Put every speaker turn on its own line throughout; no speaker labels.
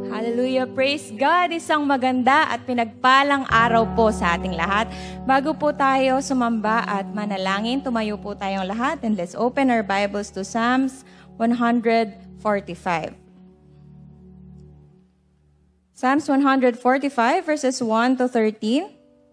Hallelujah. Praise God. Isang maganda at pinagpalang araw po sa ating lahat. Bago po tayo sumamba at manalangin, tumayo po tayong lahat and let's open our Bibles to Psalms 145. Psalms 145 verses 1 to 13.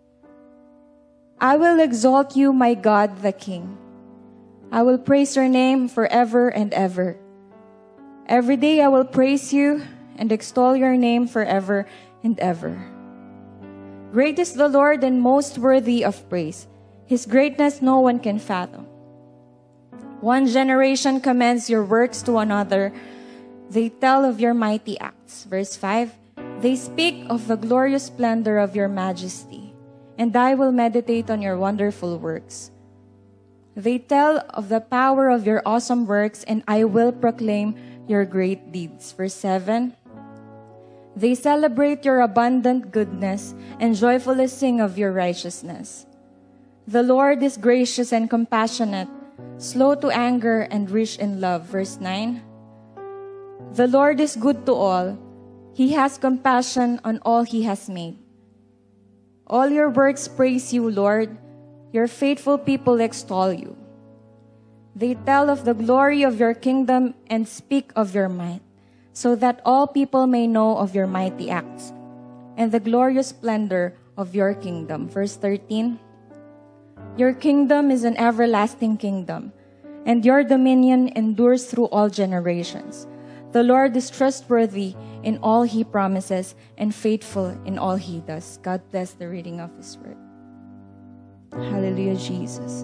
I will exalt you, my God, the King. I will praise your name forever and ever. Every day I will praise you and extol your name forever and ever. Great is the Lord and most worthy of praise. His greatness no one can fathom. One generation commends your works to another. They tell of your mighty acts. Verse 5, they speak of the glorious splendor of your majesty, and I will meditate on your wonderful works. They tell of the power of your awesome works, and I will proclaim your great deeds. Verse 7, they celebrate your abundant goodness and joyfully sing of your righteousness. The Lord is gracious and compassionate, slow to anger and rich in love. Verse 9, the Lord is good to all. He has compassion on all He has made. All your works praise you, Lord. Your faithful people extol you. They tell of the glory of your kingdom and speak of your might, so that all people may know of your mighty acts and the glorious splendor of your kingdom. Verse 13, your kingdom is an everlasting kingdom, and your dominion endures through all generations. The Lord is trustworthy in all He promises and faithful in all He does. God bless the reading of His word. Hallelujah, Jesus.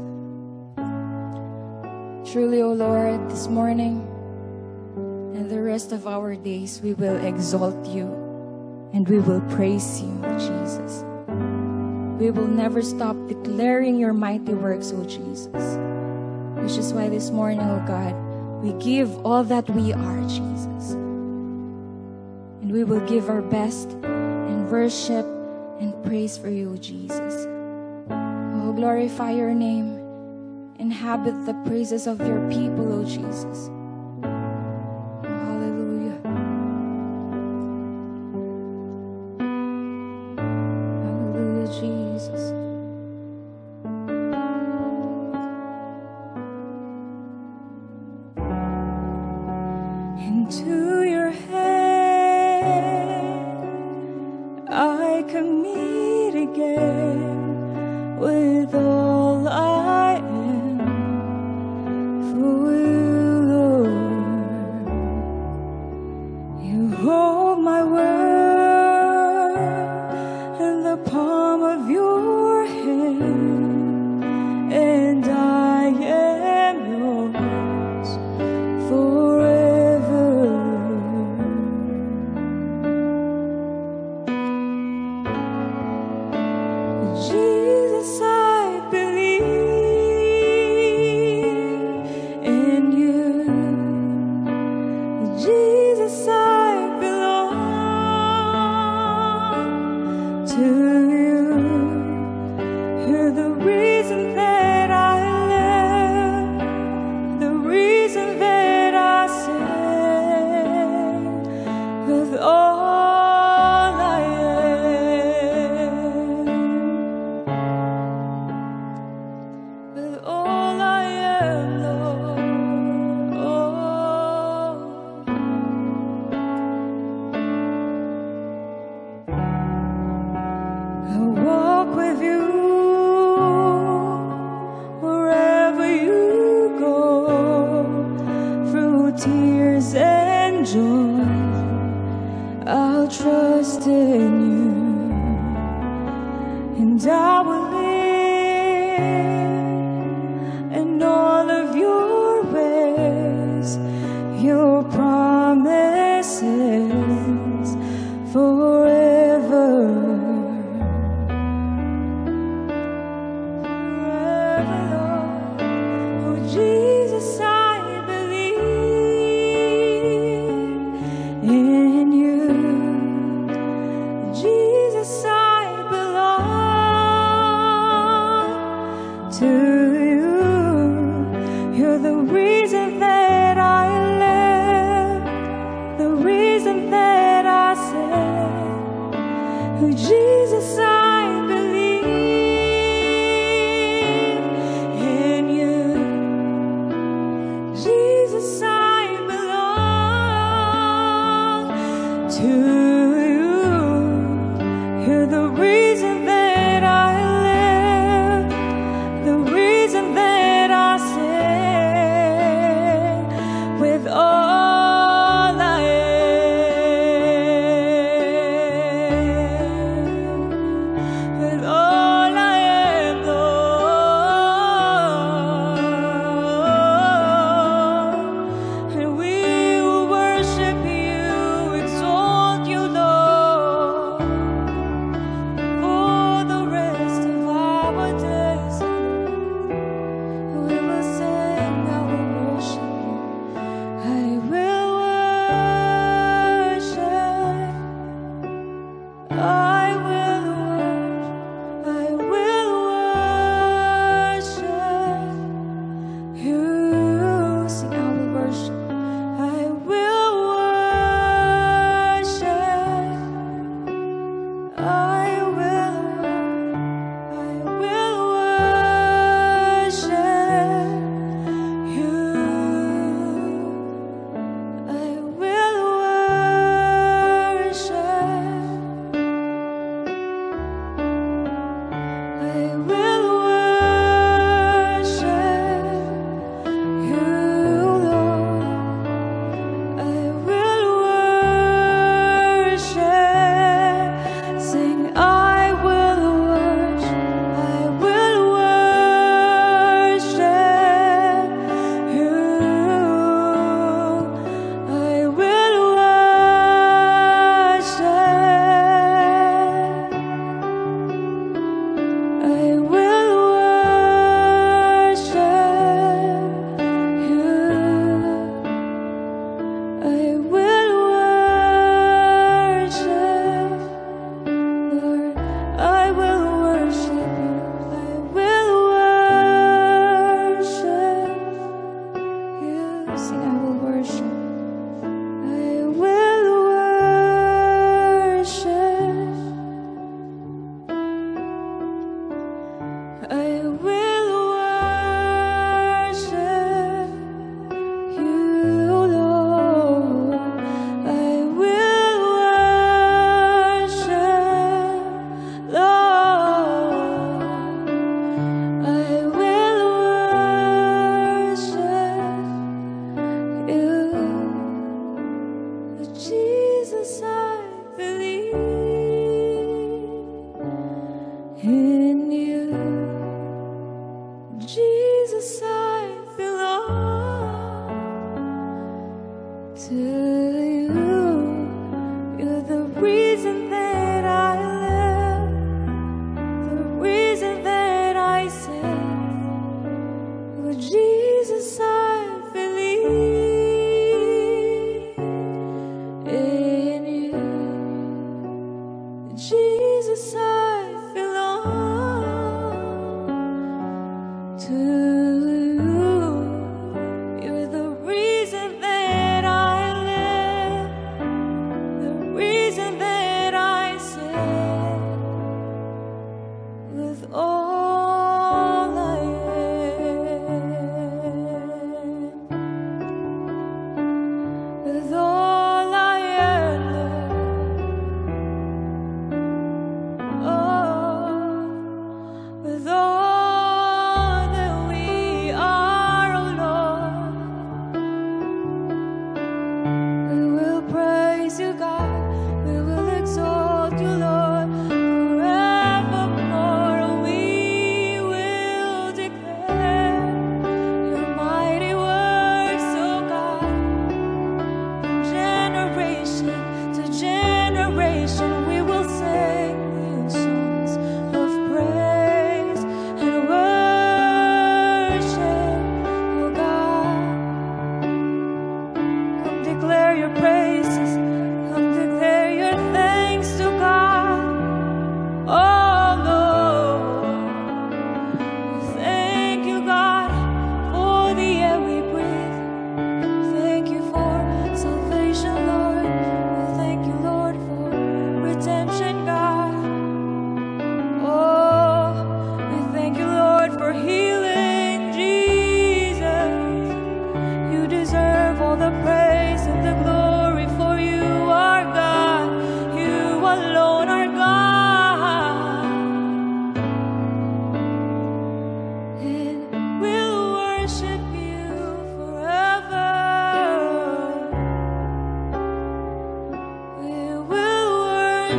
Truly, O Lord, this morning and the rest of our days, we will exalt you and we will praise you, Jesus. We will never stop declaring your mighty works, O Jesus. Which is why this morning, O God, we give all that we are, Jesus. And we will give our best in worship and praise for you, Jesus. Oh, glorify your name. Inhabit the praises of your people, O Jesus. Jesus. Into your hand I commit again with all I am for you, Lord. You hold my world in the palm of your hand, and I am yours forever. Jesus, I believe in you. Jesus, I belong to you. You're the reason that I live, the reason that I sing with all I am, with all I am, Lord. I'll walk with you wherever you go, through tears and joy. I'll trust in you, and I will live in all of your ways, your promises forever. Jesus, I believe in you. Jesus, I belong to Jesus, I believe in you. Jesus, I belong to you. You're the reason that I live, the reason that I sing with all I am, with all I am, Lord. And we will worship you, exalt you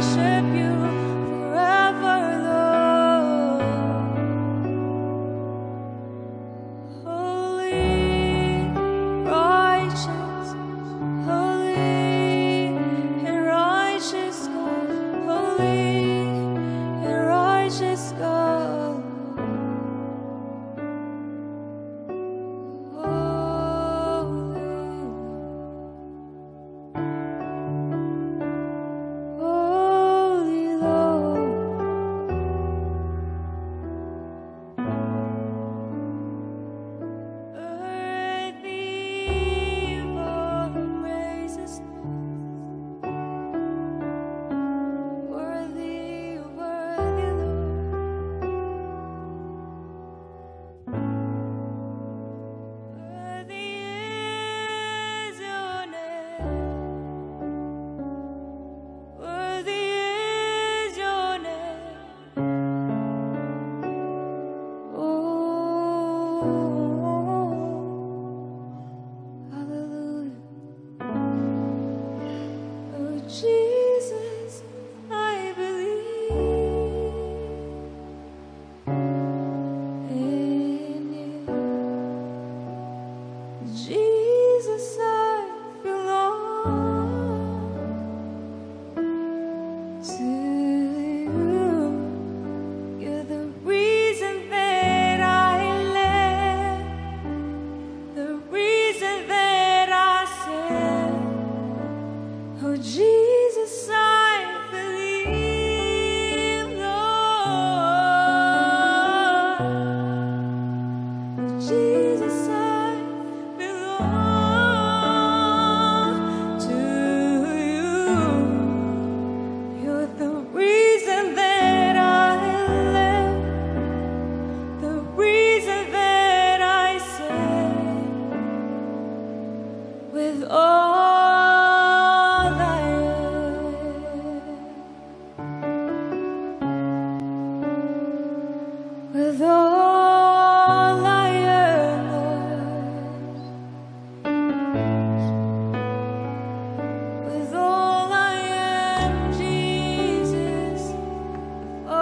worship you forever, Lord. Holy, righteous, holy and righteous God, holy and righteous God. Holy Lord, worthy of all the praises, worthy, worthy Lord, worthy is your name, worthy is your name. Oh, hallelujah. Oh, Jesus, I believe in you. Jesus, I belong to you. You're the reason that I live, the reason that I stand. Oh, Jesus, I believe, Lord. Oh, Jesus, I belong to you. You're the reason that I live, the reason that I sing with all I am, with all I am, Lord. With all I am, Jesus. Oh,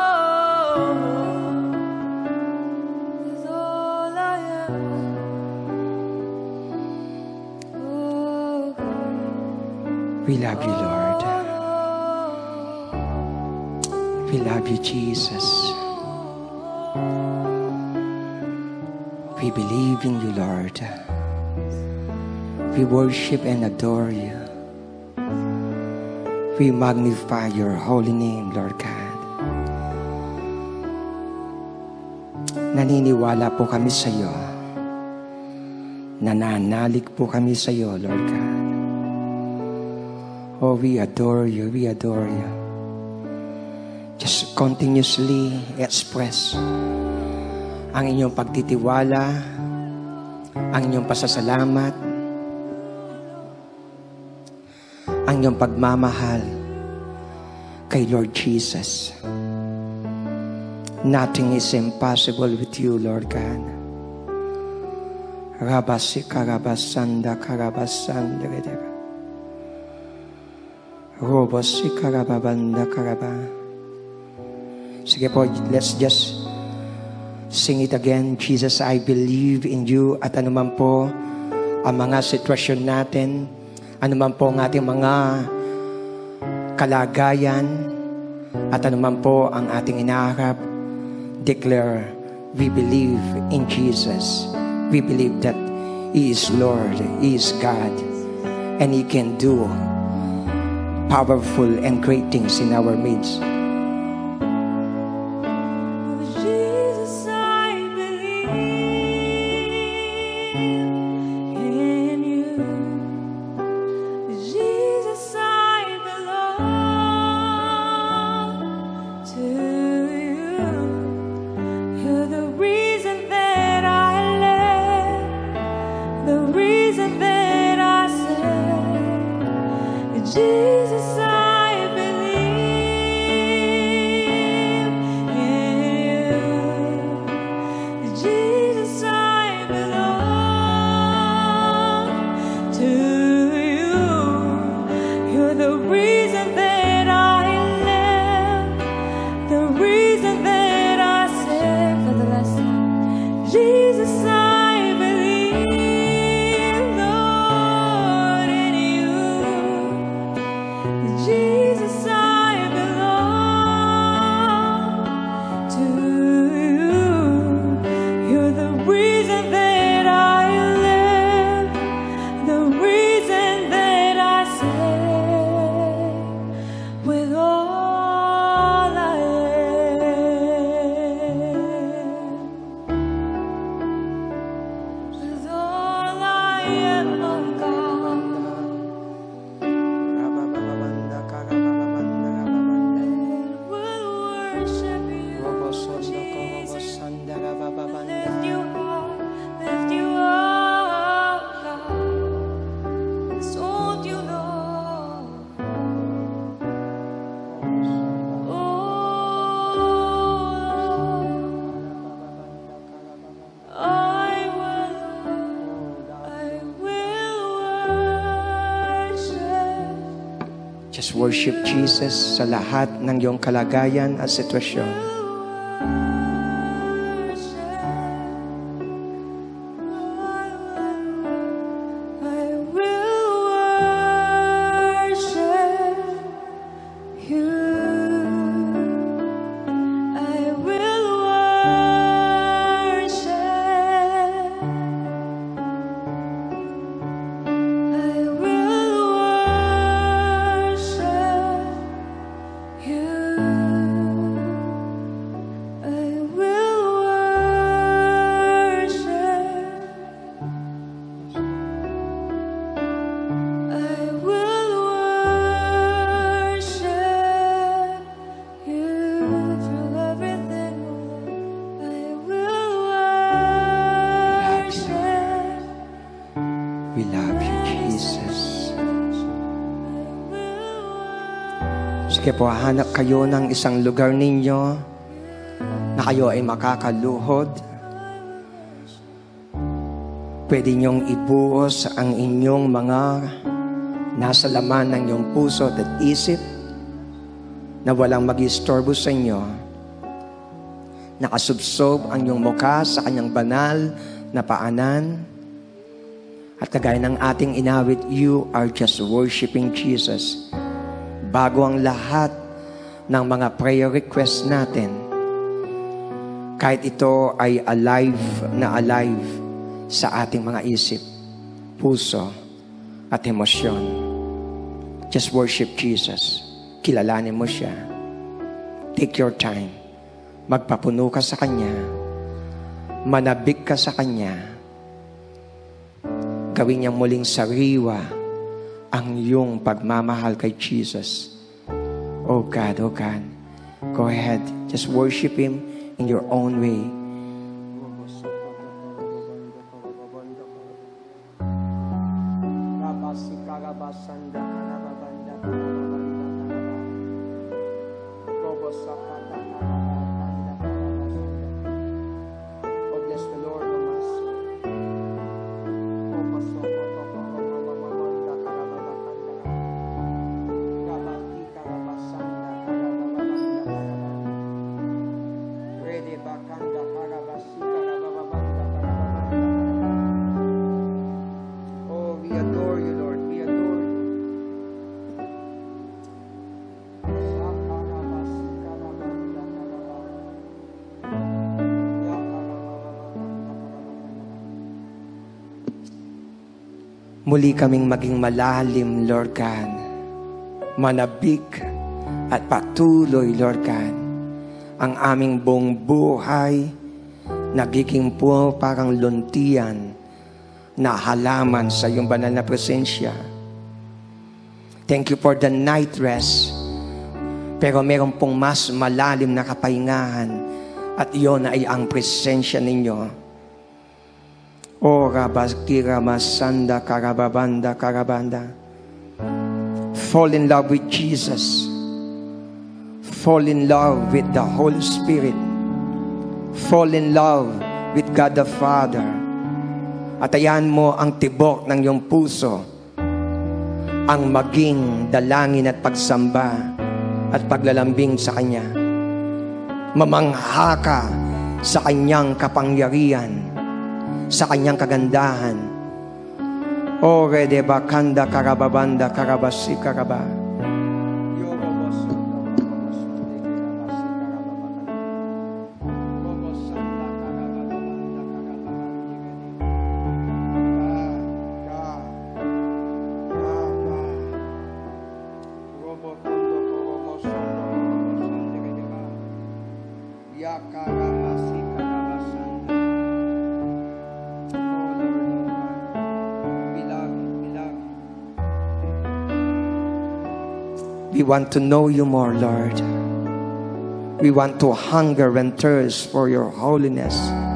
with all I am. Oh,
We love you, Lord. We love you, Jesus. We believe in you, Lord. We worship and adore you. We magnify your holy name, Lord God. Naniniwala po kami sa iyo. Nananalig po kami sa iyo, Lord God. Oh, we adore you, we adore you. Just continuously express ang inyong pagtitiwala, ang inyong pasasalamat, ang inyong pagmamahal kay Lord Jesus. Nothing is impossible with you, Lord God. Rabasi karabasanda karabasanda gedeba. Robasi karababanda karaba. Sige po, let's just sing it again. Jesus, I believe in you. At anuman po ang mga sitwasyon natin, anuman po ang ating mga kalagayan, at anuman po ang ating inaharap, declare, we believe in Jesus. We believe that He is Lord, He is God, and He can do powerful and great things in our midst.
Jesus, I believe in you. Jesus, I belong to you. You're the reason that I live, the reason that I sing. Jesus, I believe in you. Jesus, I belong to you. You're the reason that I
Just worship Jesus sa lahat ng iyong kalagayan at sitwasyon. We love you, Jesus. Sige po, hanap kayo ng isang lugar ninyo na kayo ay makakaluhod. Pwede niyong ibuhos ang inyong mga nasa laman ng iyong puso at isip na walang mag-istorbo sa inyo. Nakasubsob ang iyong mukha sa kanyang banal na paanan. At kagaya ng ating inawit, you are just worshiping Jesus. Bago ang lahat ng mga prayer requests natin, kahit ito ay alive na alive sa ating mga isip, puso, at emosyon. Just worship Jesus. Kilalanin mo siya. Take your time. Magpapuno ka sa Kanya. Manabik ka sa Kanya. Gawin niyang muling sariwa ang iyong pagmamahal kay Jesus. Oh God, oh God. Go ahead. Just worship Him in your own way. Muli kaming maging malalim, Lord God. Manabik at patuloy, Lord God. Ang aming buong buhay nagiging po parang luntian na halaman sa iyong banal na presensya. Thank you for the night rest. Pero meron pong mas malalim na kapahingahan at iyon ay ang presensya ninyo. O Rabakira Masanda Karababanda Karabanda. Fall in love with Jesus. Fall in love with the Holy Spirit. Fall in love with God the Father. At ayan mo ang tibok ng iyong puso, ang maging dalangin at pagsamba at paglalambing sa Kanya. Mamangha ka sa Kanyang kapangyarihan, sa Kanyang kagandahan. O Rede Bakanda Karababanda Karabasi Karaba. We want to know you more, Lord. We want to hunger and thirst for your holiness.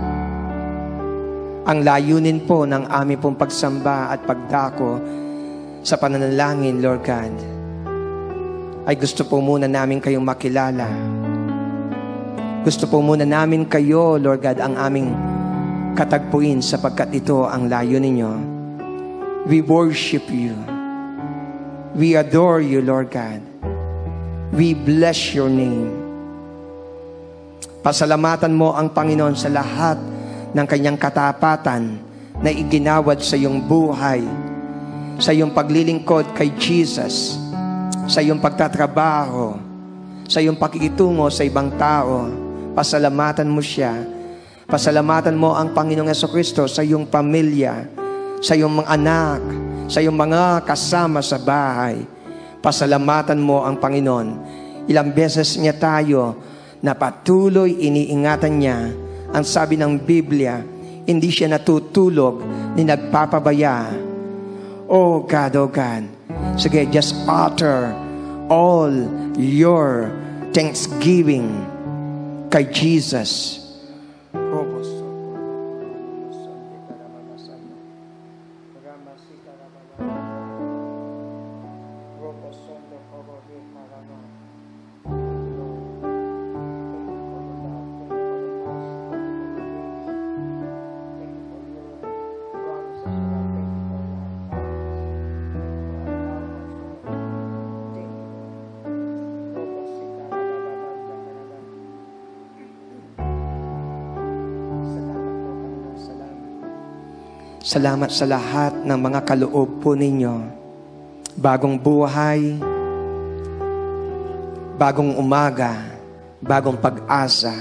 Ang layunin po ng aming pong pagsamba at pagdako sa pananalangin, Lord God, ay gusto po muna namin kayong makilala. Gusto po muna namin kayo, Lord God, ang aming katagpuin sapagkat ito ang layunin ninyo. We worship you. We adore you, Lord God. We bless your name. Pasalamatan mo ang Panginoon sa lahat ng kanyang katapatan na iginawad sa iyong buhay, sa iyong paglilingkod kay Jesus, sa iyong pagtatrabaho, sa iyong pakikitungo sa ibang tao. Pasalamatan mo siya. Pasalamatan mo ang Panginoong Jesucristo sa iyong pamilya, sa iyong mga anak, sa iyong mga kasama sa bahay. Pasalamatan mo ang Panginoon. Ilang beses niya tayo na patuloy iniingatan niya. Ang sabi ng Biblia, hindi siya natutulog ni nagpapabaya. Oh God, sige, just utter all your thanksgiving kay Jesus. Salamat sa lahat ng mga kaloob po ninyo. Bagong buhay, bagong umaga, bagong pag-asa,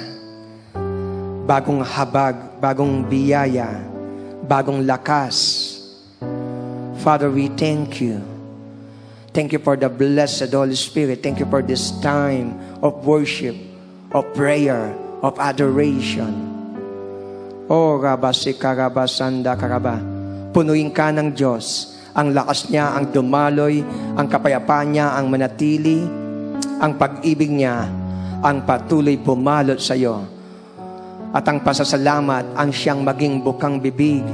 bagong habag, bagong biyaya, bagong lakas. Father, we thank you. Thank you for the blessed Holy Spirit. Thank you for this time of worship, of prayer, of adoration. Oh, Rabasika, Rabasanda, Karaba. Punuin ka ng Diyos. Ang lakas niya, ang dumaloy, ang kapayapaan niya, ang manatili, ang pag-ibig niya, ang patuloy bumalot sa iyo. At ang pasasalamat, ang siyang maging bukang bibig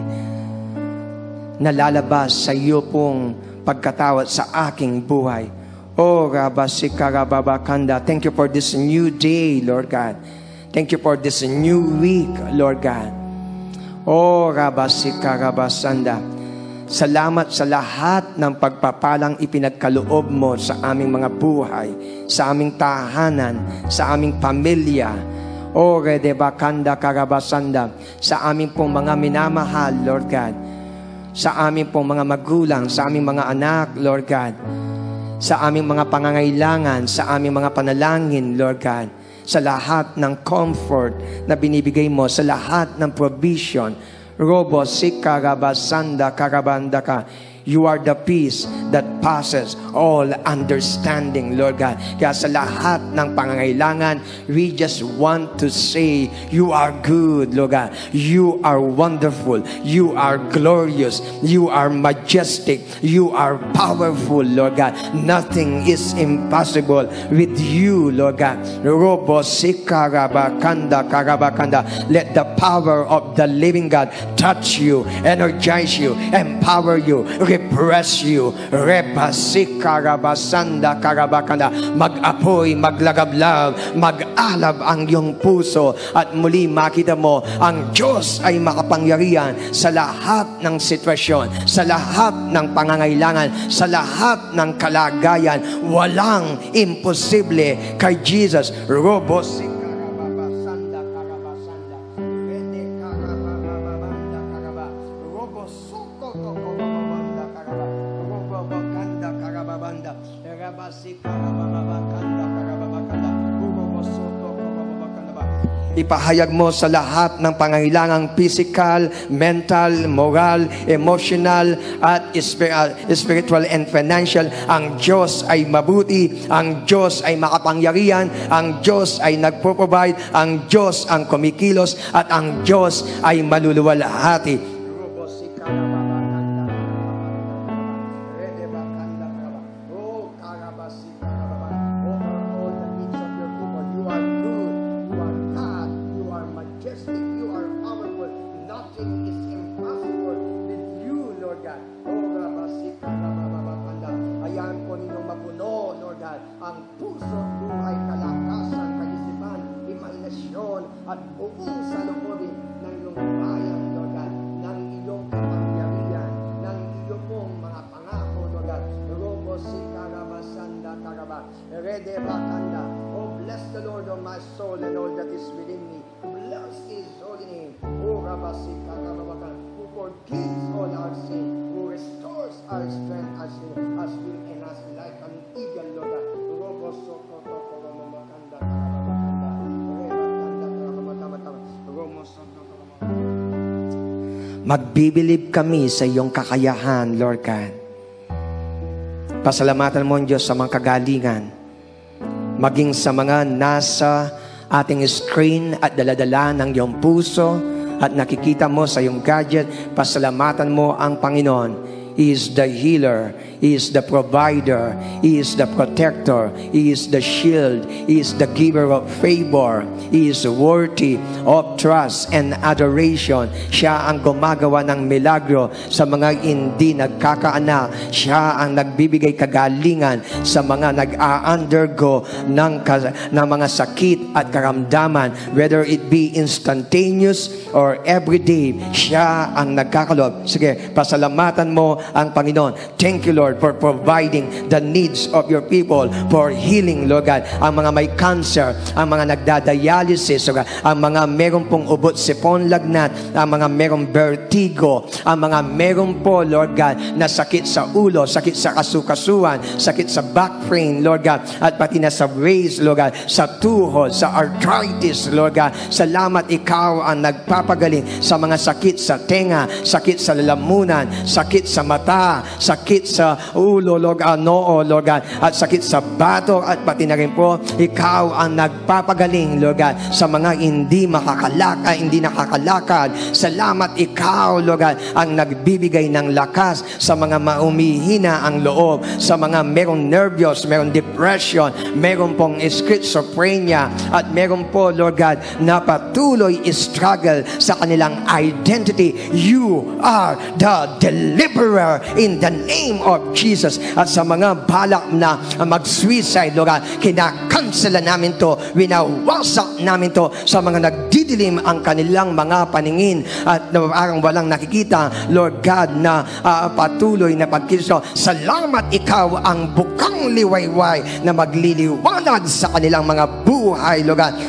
na lalabas sa iyo pong pagkatawad sa aking buhay. Oh, Rabasika, Rababakanda. Thank you for this new day, Lord God. Thank you for this new week, Lord God. Oh, Rabasika, Rabasanda. Salamat sa lahat ng pagpapalang ipinagkaloob mo sa aming mga buhay, sa aming tahanan, sa aming pamilya. Oh, Redebakanda, Karabasanda. Sa aming pong mga minamahal, Lord God. Sa aming pong mga magulang, sa aming mga anak, Lord God. Sa aming mga pangangailangan, sa aming mga panalangin, Lord God. Sa lahat ng comfort na binibigay mo, sa lahat ng provision. Robo sika rabasanda karabanda ka. You are the peace that passes all understanding, Lord God. Kaya sa lahat ng pangangailangan, we just want to say, you are good, Lord God. You are wonderful. You are glorious. You are majestic. You are powerful, Lord God. Nothing is impossible with you, Lord God. Robo sikarabakanda karabakanda. Let the power of the living God touch you, energize you, empower you, repress you. Repasikarabasanda karabakanda. Mag-apoy, maglagablab, mag-alab ang iyong puso at muli makita mo ang Diyos ay makapangyarihan sa lahat ng sitwasyon, sa lahat ng pangangailangan, sa lahat ng kalagayan. Walang imposible kay Jesus. Robos ipahayag mo sa lahat ng pangangailangang physical, mental, moral, emotional, at spiritual and financial. Ang Diyos ay mabuti, ang Diyos ay makapangyarihan, ang Diyos ay nagpo-provide, ang Diyos ang kumikilos, at ang Diyos ay maluluwalhati. At buong salubodin ng iyong bayan, Lord God, ng iyong kapangyarihan, ng iyong mga pangako, Lord God. Oh, bless the Lord, O my soul, and all that is within me. Bless His holy name. Oh, who forgives all our sin, who restores our strength as will in us like an eagle, Lord. Magbibilib kami sa iyong kakayahan, Lord God. Pasalamatan mo, Diyos, sa mga kagalingan, maging sa mga nasa ating screen at daladala ng iyong puso at nakikita mo sa iyong gadget. Pasalamatan mo ang Panginoon. He is the healer. He is the provider. He is the protector. He is the shield. He is the giver of favor. He is worthy of trust and adoration. Siya ang gumagawa ng milagro sa mga hindi nagkakaanak. Siya ang nagbibigay kagalingan sa mga nag-a-undergo ng mga sakit at karamdaman, whether it be instantaneous or everyday. Siya ang nagkakalob. Sige, pasalamatan mo ang Panginoon. Thank you, Lord, for providing the needs of your people, for healing, Lord God, ang mga may cancer, ang mga nagdadialysis, Lord God, ang mga merong pong ubot, sipon, lagnat, ang mga merong vertigo, ang mga merong po, Lord God, na sakit sa ulo, sakit sa kasukasuan, sakit sa back pain, Lord God, at pati na sa waist, Lord God, sa tuhod, sa arthritis, Lord God. Salamat, ikaw ang nagpapagaling sa mga sakit sa tenga, sakit sa lalamunan, sakit sa mata, sakit sa ulo, Lord God, noo, Lord God, at sakit sa bato, at pati na rin po, ikaw ang nagpapagaling, Lord God, sa mga hindi nakakalakad. Salamat, ikaw, Lord God, ang nagbibigay ng lakas sa mga maumihina ang loob, sa mga merong nervyos, merong depression, merong pong schizophrenia, at merong po, Lord God, na patuloy struggle sa kanilang identity. You are the deliverer in the name of Jesus. At sa mga balak na mag-suicide, Lord God, kinakansela namin to, winawasak namin to sa mga nagdidilim ang kanilang mga paningin at parang walang nakikita, Lord God, na patuloy na pagkilos. Salamat, ikaw ang bukang liwayway na magliliwanag sa kanilang mga buhay, Lord God.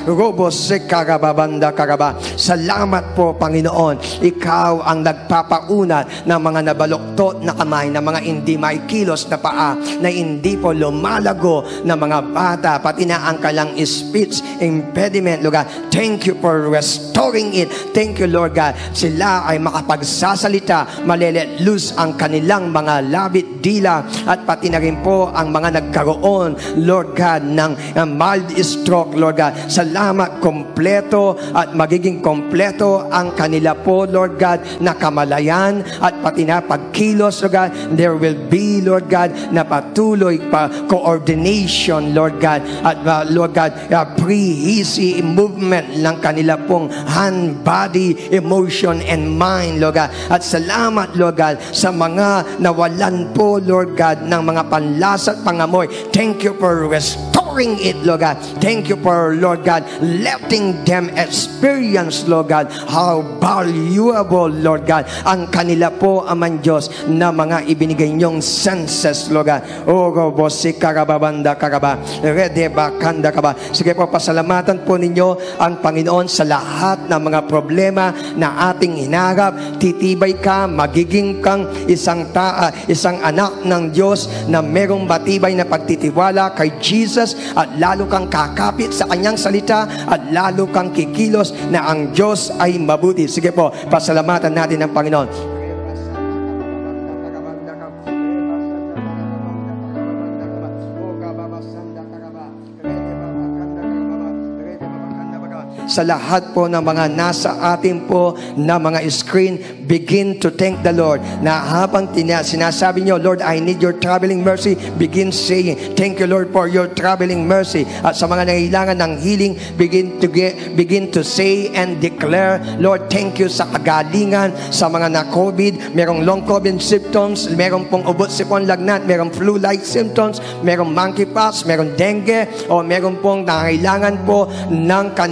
Salamat po, Panginoon, ikaw ang nagpapaunat ng mga nabaluktot na kamay, na mga hindi may kilos na paa, na hindi po lumalago na mga bata, pati na ang kalang speech impediment, Lord God. Thank you for restoring it. Thank you, Lord God. Sila ay makapagsasalita, malelet loose ang kanilang mga labit, dila, at pati na rin po ang mga nagkaroon, Lord God, ng mild stroke, Lord God. Salamat, kompleto at magiging kompleto ang kanila po, Lord God, na kamalayan at pati na pagkilos, Lord God. There will be, Lord God, na patuloy pa coordination, Lord God, at Lord God, pre-easy movement ng kanila pong hand, body, emotion, and mind, Lord God. At salamat, Lord God, sa mga nawalan po, Lord God, ng mga panlasa at pangamoy. Thank you for restoring it, Lord God. Thank you for, Lord God, letting them experience, Lord God, how valuable, Lord God, ang kanila po, Aman Diyos, na mga ibinigay niyong senses, Lord God. Sige po, pasalamatan po ninyo ang Panginoon sa lahat ng mga problema na ating hinaharap. Titibay ka, magiging kang isang anak ng Diyos na merong matibay na pagtitiwala kay Jesus, at lalo kang kakapit sa kanyang salita, at lalo kang kikilos na ang Diyos ay mabuti. Sige po, pasalamatan natin ang Panginoon. Sa lahat po ng mga nasa atin po na mga screen, begin to thank the Lord. Na habang sinasabi nyo, Lord, I need your traveling mercy, begin saying, thank you, Lord, for your traveling mercy. At sa mga nangailangan ng healing, begin to say and declare, Lord, thank you sa kagalingan sa mga na-COVID, merong long COVID symptoms, merong pong ubot, sipon, lagnat, merong flu-like symptoms, merong monkeypox, merong dengue, o merong pong nangailangan po ng kanila pong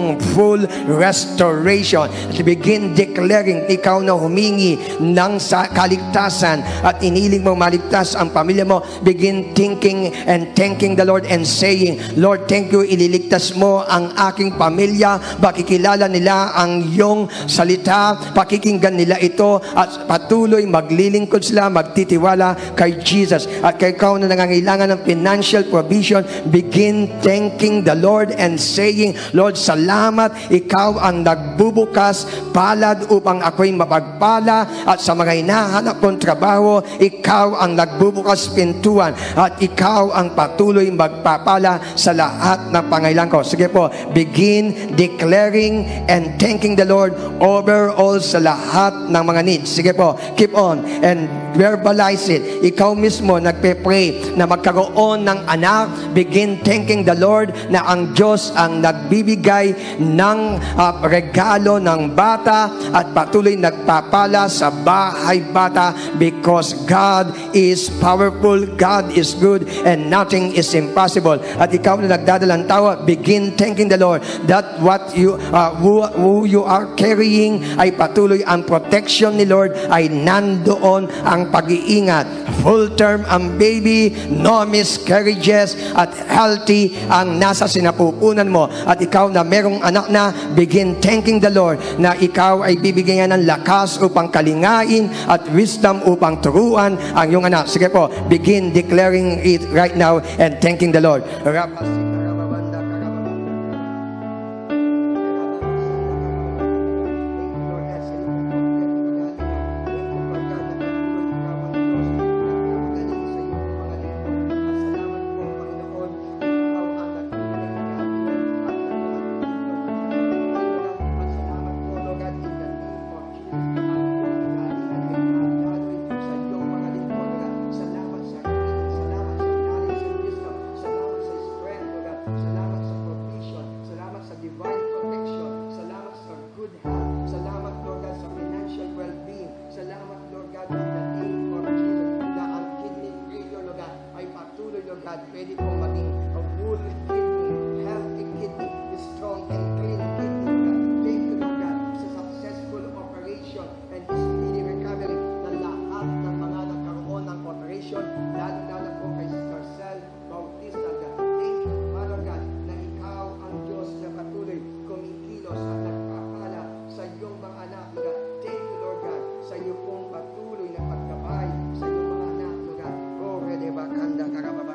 iyong full restoration. Begin declaring, ikaw na humingi ng kaligtasan at iniling mo maligtas ang pamilya mo. Begin thinking and thanking the Lord and saying, Lord, thank you, ililigtas mo ang aking pamilya. Pakikilala nila ang iyong salita, pakikinggan nila ito, at patuloy maglilingkod sila, magtitiwala kay Jesus. At kay ikaw na nangangailangan ng financial provision, begin thanking the Lord and saying, Lord, salamat, ikaw ang nagbubukas palad upang ako'y mapagpala, at sa mga hinahanap kong trabaho, ikaw ang nagbubukas pintuan, at ikaw ang patuloy magpapala sa lahat ng pangailangan ko. Sige po, begin declaring and thanking the Lord overall sa lahat ng mga needs. Sige po, keep on and verbalize it. Ikaw mismo nagpe-pray na magkaroon ng anak. Begin thanking the Lord na ang Diyos ang nagbibigay ng regalo ng bata at patuloy nagpapala sa bahay bata, because God is powerful, God is good, and nothing is impossible. At ikaw na nagdadalang tawa, begin thanking the Lord that what you who you are carrying ay patuloy ang protection ni Lord, ay nandoon ang pag-iingat. Full term ang baby, no miscarriages, at healthy ang nasa sinapupunan mo. At ikaw na merong anak na, begin thanking the Lord na ikaw ay bibigyan ng lakas upang kalingain at wisdom upang turuan ang iyong anak. Sige po, begin declaring it right now and thanking the Lord. Pwede pong maging a full kidney, healthy kidney, strong and clean kidney. Thank you, Lord God, sa successful operation and speedy recovery ng lahat ng mga nagkaroon ng operation, lalo po kay Sister Cel Bautista. Thank you, Father God, na ikaw ang Diyos na patuloy kumikilos at nagpapala sa iyong mga anak. Thank you, Lord God, sa iyo pong patuloy na pagkabay sa iyong mga anak, Lord God. Oh, rede bakanda karababa.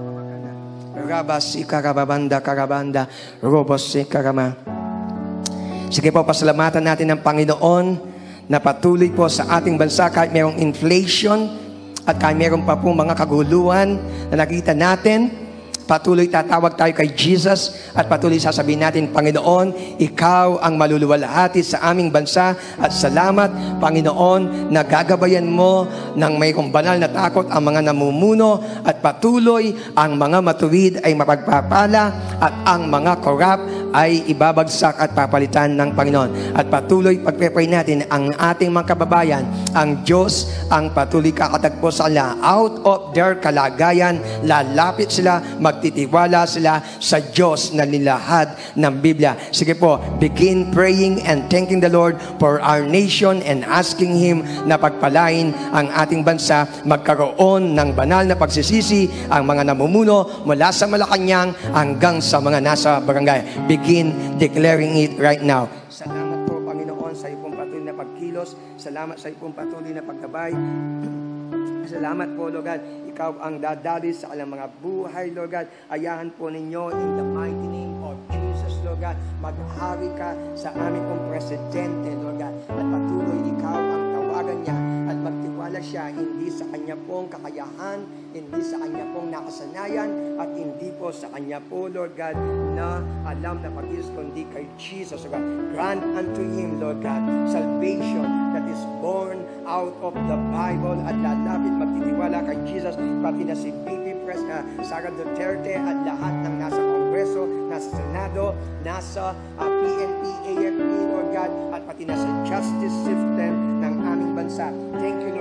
Rabasi karababanda karabanda robosi karama. Sige po, pasalamatan natin ng Panginoon na patuloy po sa ating bansa kahit mayroong inflation at kahit mayroong pa po mga kaguluhan na nakita natin. Patuloy tatawag tayo kay Jesus at patuloy sasabihin natin, Panginoon, ikaw ang maluluwalhati sa aming bansa, at salamat, Panginoon, na gagabayan mo ng mayroong banal na takot ang mga namumuno, at patuloy ang mga matuwid ay mapagpapala at ang mga korap ay ibabagsak at papalitan ng Panginoon. At patuloy pagpe-pray natin ang ating mga kababayan, ang Diyos ang patuloy kakatagpo sa kanila. Out of their kalagayan, lalapit sila, magtitiwala sila sa Diyos na nilahad ng Biblia. Sige po, begin praying and thanking the Lord for our nation and asking Him na pagpalain ang ating bansa, magkaroon ng banal na pagsisisi ang mga namumuno mula sa Malacanang hanggang sa mga nasa barangay. Begin declaring it right now. Salamat po, Panginoon, sa iyong patuloy na pagkilos. Salamat sa iyong patuloy na pagkabay. Salamat po, Lord God. Ikaw ang dadali sa alang mga buhay, Lord God. Ayahan po ninyo in the mighty name of Jesus, Lord God. Maghari ka sa aming pong presidente, Lord God. At patuloy ikaw ang tawagan niya at magtiwala siya hindi sa kanya pong kakayahan, hindi sa kanya pong nakasanayan, at hindi po sa kanya po, Lord God, na alam na pag-is kundi kay Jesus, Lord God. Grant unto him, Lord God, salvation that is born out of the Bible, at lalapit magtitiwala kay Jesus, pati na si BP Sara Duterte at lahat ng nasa Kongreso, nasa Senado, nasa PNP, AFP, Lord God, at pati na sa justice system ng aming bansa. Thank you, Lord God.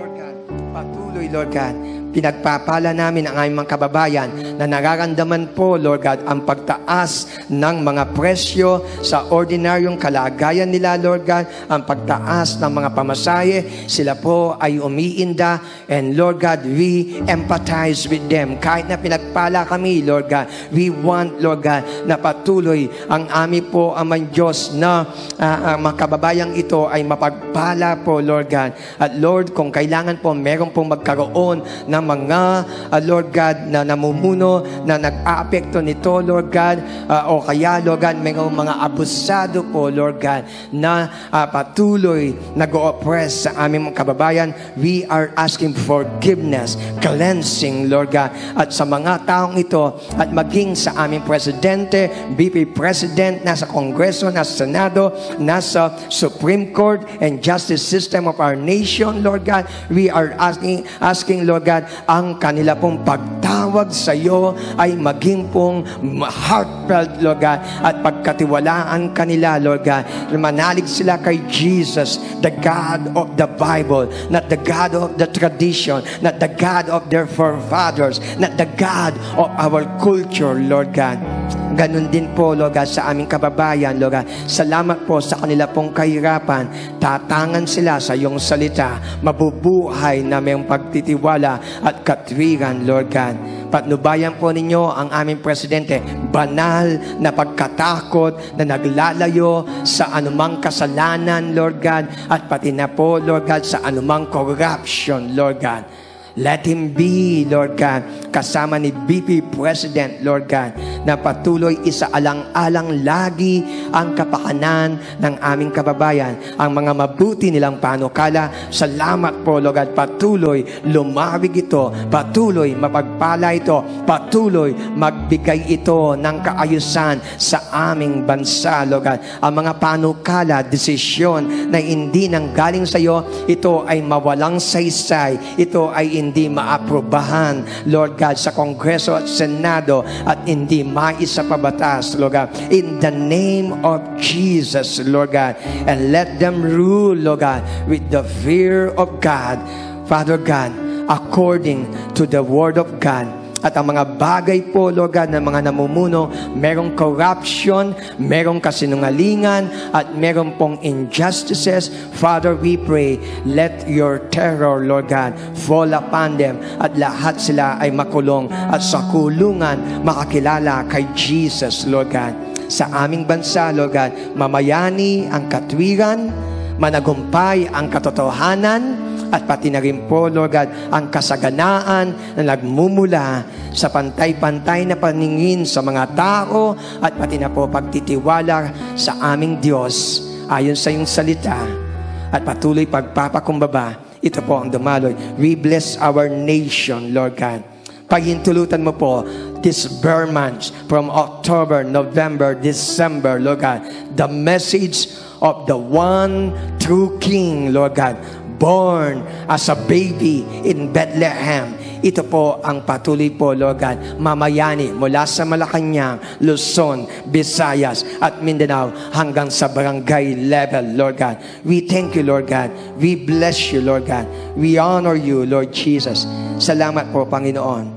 Patuloy, Lord God, pinagpapala namin ang aming mga kababayan na nararamdaman po, Lord God, ang pagtaas ng mga presyo sa ordinaryong kalagayan nila, Lord God, ang pagtaas ng mga pamasahe. Sila po ay umiinda, and Lord God, we empathize with them. Kahit na pinagpala kami, Lord God, we want, Lord God, na patuloy ang aming po amang Diyos na mga kababayang ito ay mapagpala po, Lord God. At Lord, kung kailangan po, meron pong magkaroon ng mga, Lord God, na namumuno, na nag-aapekto nito, Lord God, o kaya, Lord God, mayroong mga abusado po, Lord God, na patuloy nag-o-oppress sa aming mga kababayan. We are asking forgiveness, cleansing, Lord God, at sa mga taong ito, at maging sa aming Presidente, VP President, nasa Kongreso, nasa Senado, nasa Supreme Court, and justice system of our nation, Lord God, we are asking, Lord God, ang kanila pong pagtawag sa iyo ay maging pong heartfelt, Lord God, at pagkatiwalaan kanila, Lord God. Manalig sila kay Jesus, the God of the Bible, not the God of the tradition, not the God of their forefathers, not the God of our culture, Lord God. Ganun din po, Lord God, sa aming kababayan, Lord God. Salamat po sa kanila pong kahirapan. Tatangan sila sa iyong salita. Mabubuhay na mayong pagtitiwala at katwiran, Lord God. Patnubayan po ninyo ang aming Presidente. Banal na pagkatakot na naglalayo sa anumang kasalanan, Lord God. At pati na po, Lord God, sa anumang corruption, Lord God. Let him be, Lord God, kasama ni VP President, Lord God, na patuloy isaalang-alang lagi ang kapakanan ng aming kababayan, ang mga mabuti nilang panukala. Salamat po, Lord God, patuloy lumawig ito, patuloy mapagpala ito, patuloy magbigay ito ng kaayusan sa aming bansa, Lord God. Ang mga panukala, desisyon na hindi nanggaling sa iyo, ito ay mawalang saysay, ito ay hindi maaprobahan, Lord God, sa Kongreso at Senado, at hindi maisa pa batas, Lord God. In the name of Jesus, Lord God, and let them rule, Lord God, with the fear of God, Father God, according to the Word of God. At ang mga bagay po, Lord God, ng mga namumuno, merong corruption, merong kasinungalingan, at merong pong injustices. Father, we pray, let your terror, Lord God, fall upon them, at lahat sila ay makulong, at sa kulungan makakilala kay Jesus, Lord God. Sa aming bansa, Lord God, mamayani ang katwiran, managumpay ang katotohanan, at pati na rin po, Lord God, ang kasaganaan na nagmumula sa pantay-pantay na paningin sa mga tao, at pati na po pagtitiwala sa aming Diyos ayon sa iyong salita, at patuloy pagpapakumbaba. Ito po ang dumaloy. We bless our nation, Lord God. Pahintulutan mo po this bare months from October, November, December, Lord God, the message of the one true King, Lord God, born as a baby in Bethlehem. Ito po ang patuloy po, Lord God, mamayani mula sa Malacanang, Luzon, Visayas, at Mindanao hanggang sa barangay level, Lord God. We thank you, Lord God. We bless you, Lord God. We honor you, Lord Jesus. Salamat po, Panginoon.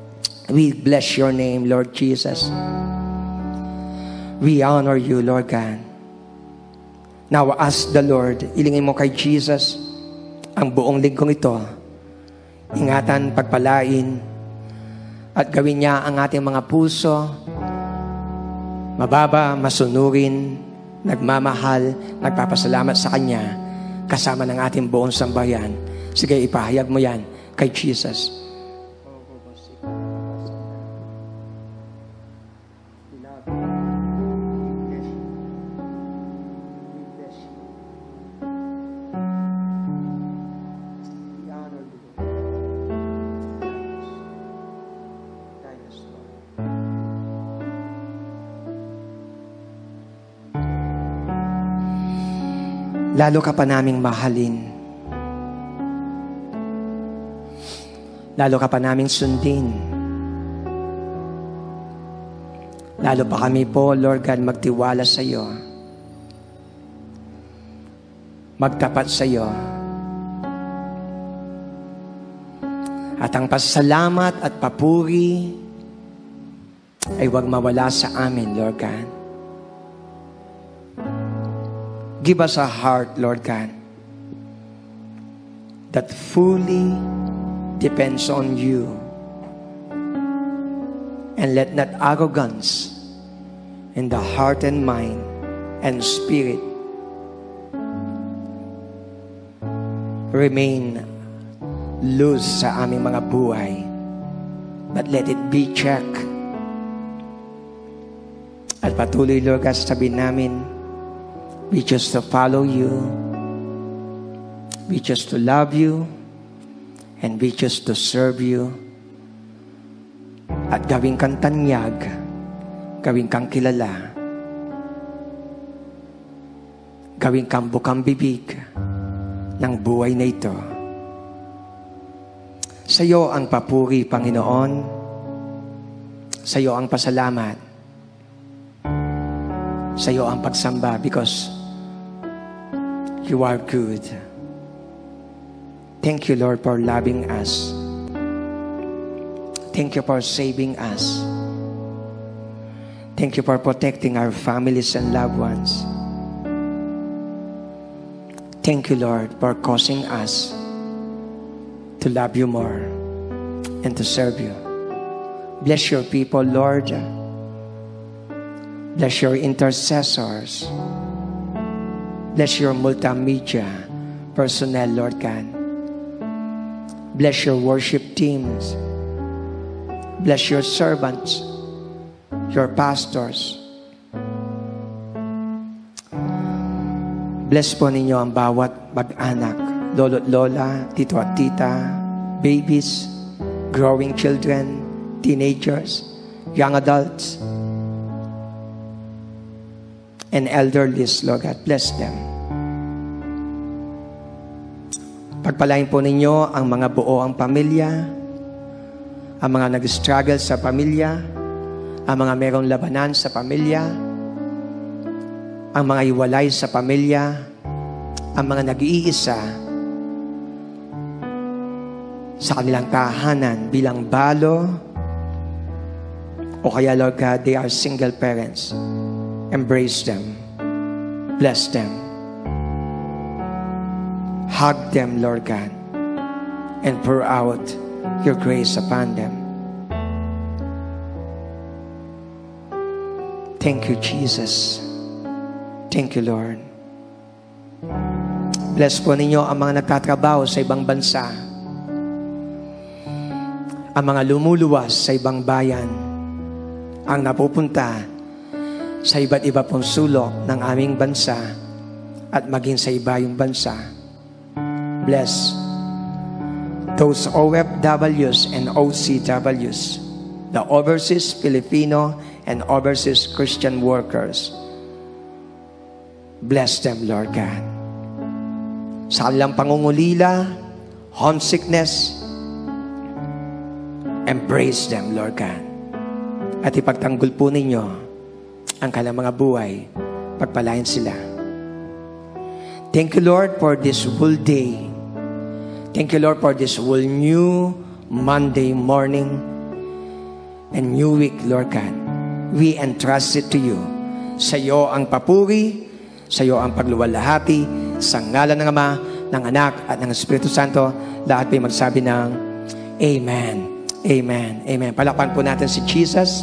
We bless your name, Lord Jesus. We honor you, Lord God. Now, ask the Lord, ilingin mo kay Jesus ang buong linggong ito. Ingatan, pagpalain, at gawin niya ang ating mga puso mababa, masunurin, nagmamahal, nagpapasalamat sa Kanya, kasama ng ating buong sambayan. Sige, ipahayag mo yan kay Jesus. Lalo ka pa naming mahalin. Lalo ka pa naming sundin. Lalo pa kami po, Lord God, magtiwala sa iyo. Magtapat sa iyo. At ang pasalamat at papuri ay huwag mawala sa amin, Lord God. Give us a heart, Lord God, that fully depends on you. And let not arrogance in the heart and mind and spirit remain loose sa aming mga buhay. But let it be checked. At patuloy, Lord God, sabihin namin, we choose to follow you. We choose to love you. And we choose to serve you. At gawin kang tanyag, gawin kang kilala, gawin kang bukang bibig ng buhay na ito. Sa iyo ang papuri, Panginoon. Sa iyo ang pasalamat. Sa iyo ang pagsamba because you are good. Thank you, Lord, for loving us. Thank you for saving us. Thank you for protecting our families and loved ones. Thank you, Lord, for causing us to love you more and to serve you. Bless your people, Lord. Bless your intercessors. Bless your multimedia personnel, Lord God. Bless your worship teams. Bless your servants, your pastors. Bless po ninyo ang bawat mag-anak, lolo't lola, tito at tita, babies, growing children, teenagers, young adults, and elderlies, Lord God. Bless them. Pagpalain po ninyo ang mga buo ang pamilya, ang mga nag-struggle sa pamilya, ang mga merong labanan sa pamilya, ang mga iwalay sa pamilya, ang mga nag-iisa sa kanilang tahanan bilang balo, o kaya, Lord God, they are single parents. Embrace them. Bless them. Hug them, Lord God, and pour out your grace upon them. Thank you, Jesus. Thank you, Lord. Bless po ninyo ang mga nagtatrabaho sa ibang bansa, ang mga lumuluwas sa ibang bayan, ang napupunta sa iba't iba pong sulok ng aming bansa at maging sa ibayong bansa. Bless those OFWs and OCWs, the overseas Filipino and overseas Christian workers. Bless them, Lord God. Sa kanilang pangungulila, homesickness, embrace them, Lord God. At ipagtanggol po ninyo ang kanilang mga buhay, pagpalain sila. Thank you, Lord, for this whole day. Thank you, Lord, for this whole new Monday morning and new week, Lord God. We entrust it to you. Sa iyo ang papuri, sa iyo ang pagluwalhati, sa ngalan ng Ama, ng Anak, at ng Espiritu Santo. Lahat ay magsabi ng Amen. Amen. Amen. Palakpan po natin si Jesus.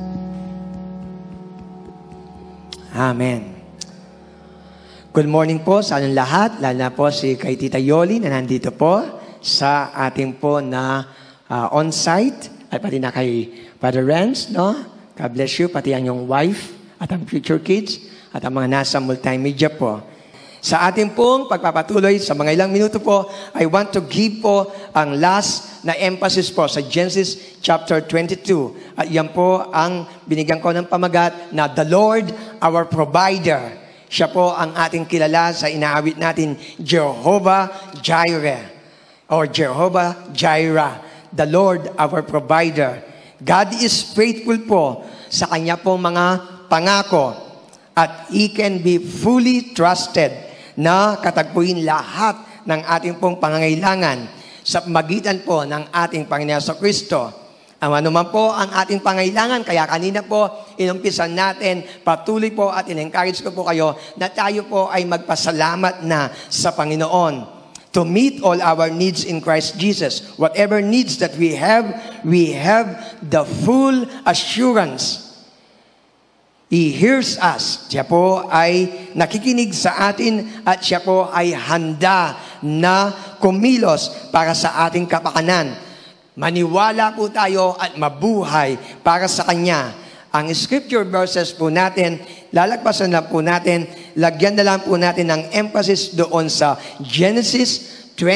Amen. Good morning po sa ating lahat, lalo na po si kay Tita Yoli na nandito po sa ating po na on-site, at pati na kay Father Renz, no? God bless you, pati ang iyong wife at ang future kids at ang mga nasa multimedia po. Sa ating pong pagpapatuloy sa mga ilang minuto po, I want to give po ang last na emphasis po sa Genesis chapter 22. At yan po ang binigyan ko ng pamagat na The Lord our Provider. Siya po ang ating kilala sa inaawit natin, Jehovah Jireh or Jehovah Jireh, the Lord our Provider. God is faithful po sa Kanya pong mga pangako at He can be fully trusted na katagpuin lahat ng ating pong pangangailangan sa magitan po ng ating Panginoon Kristo. Ang anuman po ang ating pangailangan, kaya kanina po, inumpisan natin, patuloy po at in-encourage ko po kayo na tayo po ay magpasalamat na sa Panginoon to meet all our needs in Christ Jesus. Whatever needs that we have the full assurance. He hears us. Siya po ay nakikinig sa atin at siya po ay handa na kumilos para sa ating kapakanan. Maniwala po tayo at mabuhay para sa Kanya. Ang scripture verses po natin, lalagpasan na po natin, lagyan na lang po natin ng emphasis doon sa Genesis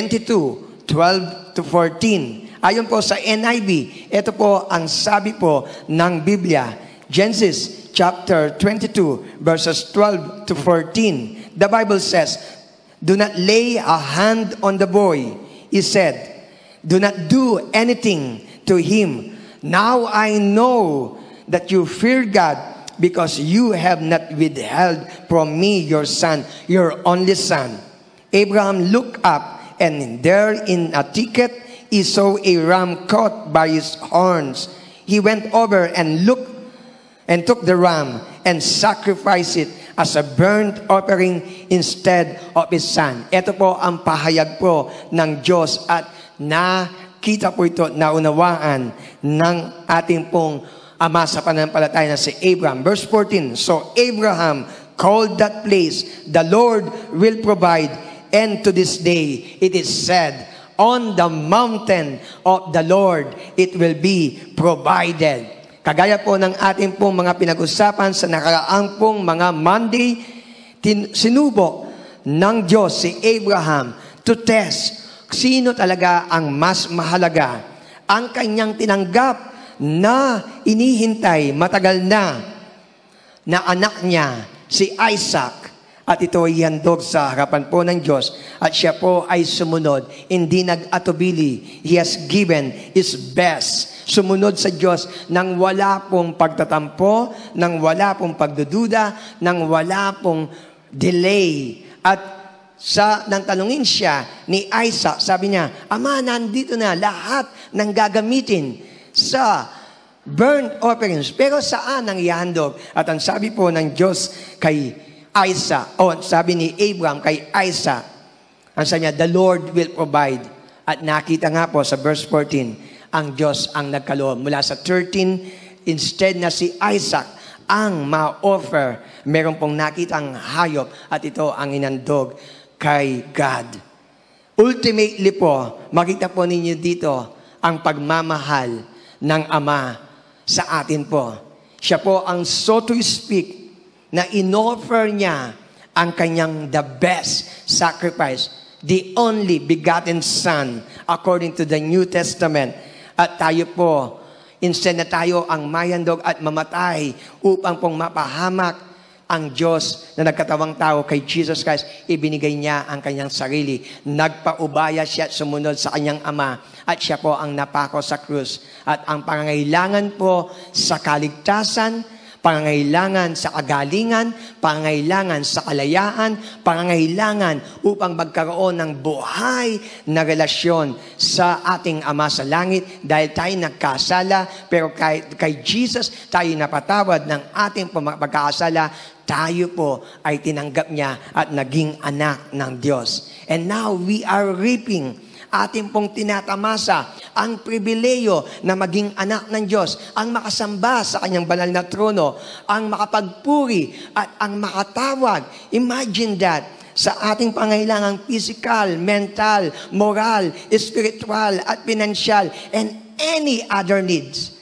22:12 to 14. Ayon po sa NIV, ito po ang sabi po ng Biblia. Genesis chapter 22, verses 12 to 14. The Bible says, "Do not lay a hand on the boy," he said. "Do not do anything to him. Now I know that you fear God, because you have not withheld from me your son, your only son." Abraham looked up, and there in a thicket he saw a ram caught by his horns. He went over and looked and took the ram and sacrificed it as a burnt offering instead of his son. Ito po ang pahayag po ng Diyos at nakita po ito, naunawaan ng ating pong ama sa pananampalataya na si Abraham. Verse 14, "So Abraham called that place, 'The Lord will provide,' and to this day it is said, 'On the mountain of the Lord it will be provided.'" Kagaya po ng ating pong mga pinag-usapan sa nakaraang pong mga Monday, sinubok ng Diyos si Abraham to test sino talaga ang mas mahalaga. Ang kanyang tinanggap na inihintay matagal na anak niya, si Isaac, at ito ay handog sa harapan po ng Diyos at siya po ay sumunod, hindi nag-atubili. He has given his best. Sumunod sa Diyos nang wala pong pagtatampo, nang wala pong pagdududa, nang wala pong delay. At nang tanungin siya ni Isaac, sabi niya, "Ama, nandito na lahat ng gagamitin sa burnt offerings, pero saan ang ihandog?" At ang sabi po ng Diyos kay Isaac, sabi ni Abraham kay Isaac, ang sabi niya, "The Lord will provide." At nakita nga po sa verse 14, ang Diyos ang nagkaloob. Mula sa 13, instead na si Isaac ang ma-offer, meron pong nakitang hayop at ito ang inandog kay God. Ultimately po, makita po ninyo dito ang pagmamahal ng Ama sa atin po. Siya po ang, so to speak, na in-offer niya ang kanyang the best sacrifice, the only begotten Son, according to the New Testament. At tayo po, instead na tayo ang mayandog at mamatay upang pong mapahamak ang Diyos na nagkatawang tao kay Jesus Christ, ibinigay niya ang kanyang sarili. Nagpaubaya siya at sumunod sa kanyang Ama at siya po ang napako sa krus. At ang pangangailangan po sa kaligtasan, pangangailangan sa kagalingan, pangangailangan sa kalayaan, pangangailangan upang magkaroon ng buhay na relasyon sa ating Ama sa langit dahil tayo nagkasala, pero kay Jesus tayo napatawad ng ating pagkakasala, tayo po ay tinanggap niya at naging anak ng Diyos. And now we are reaping, ating pong tinatamasa ang pribileyo na maging anak ng Diyos, ang makasamba sa kanyang banal na trono, ang makapagpuri at ang makatawag. Imagine that, sa ating pangailangang physical, mental, moral, spiritual at financial, and any other needs.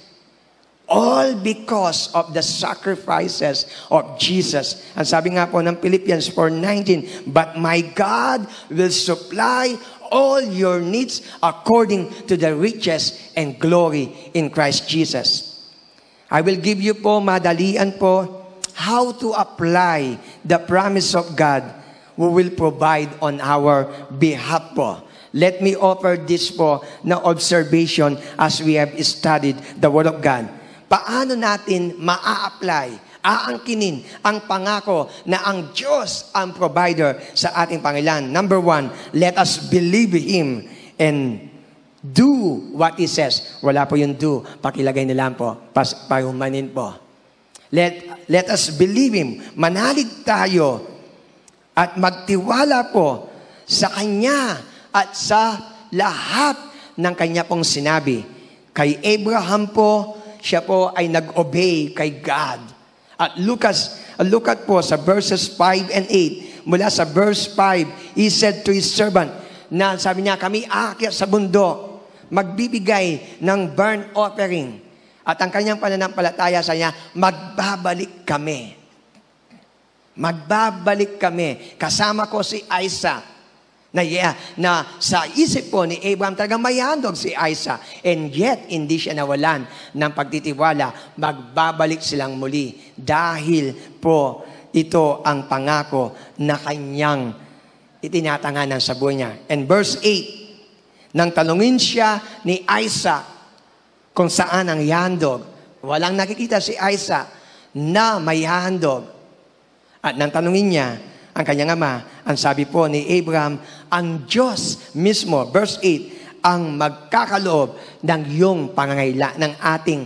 All because of the sacrifices of Jesus. Ang sabi nga po ng Philippians 4:19, "But my God will supply all your needs according to the riches and glory in Christ Jesus." I will give you po, madalian po, how to apply the promise of God who will provide on our behalf po. Let me offer this po na observation as we have studied the Word of God. Paano natin maa-apply, aangkinin ang pangako na ang Diyos ang provider sa ating Panginoon? Number 1, let us believe Him and Do what He says. Wala po yung do. Pakilagay na lang po. Pahumanin po. Let us believe Him. Manalig tayo at magtiwala po sa Kanya at sa lahat ng Kanya pong sinabi. Kay Abraham po, siya po ay nag-obey kay God. At look at po sa verses 5 and 8. Mula sa verse 5, He said to His servant, na sabi niya, kami aakyat sa bundok, magbibigay ng burnt offering. At ang kanyang pananampalataya sa niya, magbabalik kami. Magbabalik kami. Kasama ko si Isaac. Na sa isip po ni Abraham, talagang may handog si Isaac. And yet, hindi siya nawalan ng pagtitiwala. Magbabalik silang muli. Dahil po, ito ang pangako na kanyang itinatanganan sa buhay niya. And verse 8, nang tanungin siya ni Isaac kung saan ang handog, walang nakikita si Isaac na may handog. At nang tanungin niya ang kanyang ama, ang sabi po ni Abraham, ang Diyos mismo, verse 8, ang magkakaloob ng iyong ng ating